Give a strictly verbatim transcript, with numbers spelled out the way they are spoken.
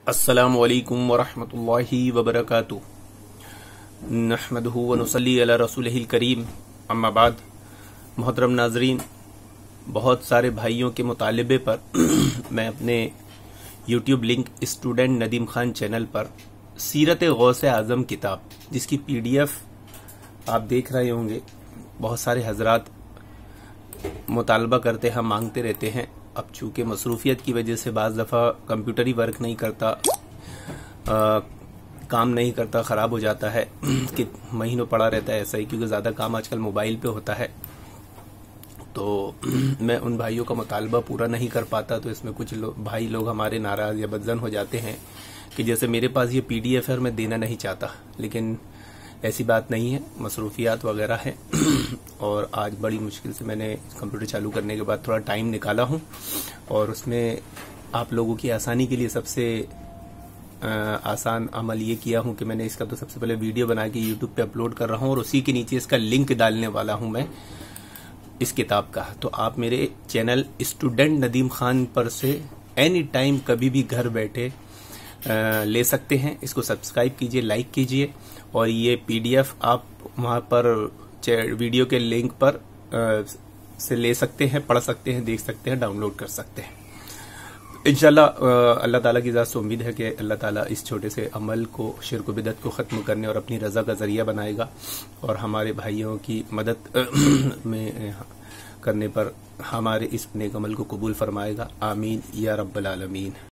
अस्सलामु अलैकुम वरहमतुल्लाहि वबरकातुहू नहमदुहु व नुसल्ली अला रसूलिहिल करीम अम्मा बाद। मोहतरम नाजरीन, बहुत सारे भाइयों के मुतालिबे पर मैं अपने YouTube link student Nadeem Khan channel पर सीरत गौसे आजम किताब, जिसकी पीडीएफ आप देख रहे होंगे, बहुत सारे हजरात मुतालबा करते हैं, मांगते रहते हैं। अब चूंकि मसरूफियत की वजह से बाज़ दफ़ा कंप्यूटर ही वर्क नहीं करता, आ, काम नहीं करता, ख़राब हो जाता है कि महीनों पड़ा रहता है ऐसा ही, क्योंकि ज़्यादा काम आजकल मोबाइल पे होता है। तो मैं उन भाइयों का मुतालबा पूरा नहीं कर पाता, तो इसमें कुछ लो, भाई लोग हमारे नाराज़ या बदजन हो जाते हैं कि जैसे मेरे पास ये पीडीएफ है, मैं देना नहीं चाहता, लेकिन ऐसी बात नहीं है, मसरूफियात वगैरह है। और आज बड़ी मुश्किल से मैंने कंप्यूटर चालू करने के बाद थोड़ा टाइम निकाला हूं, और उसमें आप लोगों की आसानी के लिए सबसे आ, आसान अमल ये किया हूं कि मैंने इसका तो सबसे पहले वीडियो बना के यूट्यूब पे अपलोड कर रहा हूं, और उसी के नीचे इसका लिंक डालने वाला हूं मैं इस किताब का। तो आप मेरे चैनल स्टूडेंट नदीम खान पर से एनी टाइम कभी भी घर बैठे आ, ले सकते हैं। इसको सब्सक्राइब कीजिए, लाइक कीजिए, और ये पीडीएफ आप वहां पर वीडियो के लिंक पर आ, से ले सकते हैं, पढ़ सकते हैं, देख सकते हैं, डाउनलोड कर सकते हैं। इंशाल्लाह अल्लाह ताला की ज़ात से उम्मीद है कि अल्लाह ताला इस छोटे से अमल को, शिर्क बिदअत को ख़त्म करने और अपनी रज़ा का ज़रिया बनाएगा, और हमारे भाइयों की मदद में करने पर हमारे इस नेक अमल को कबूल फरमाएगा। आमीन या रब्बल आलमीन।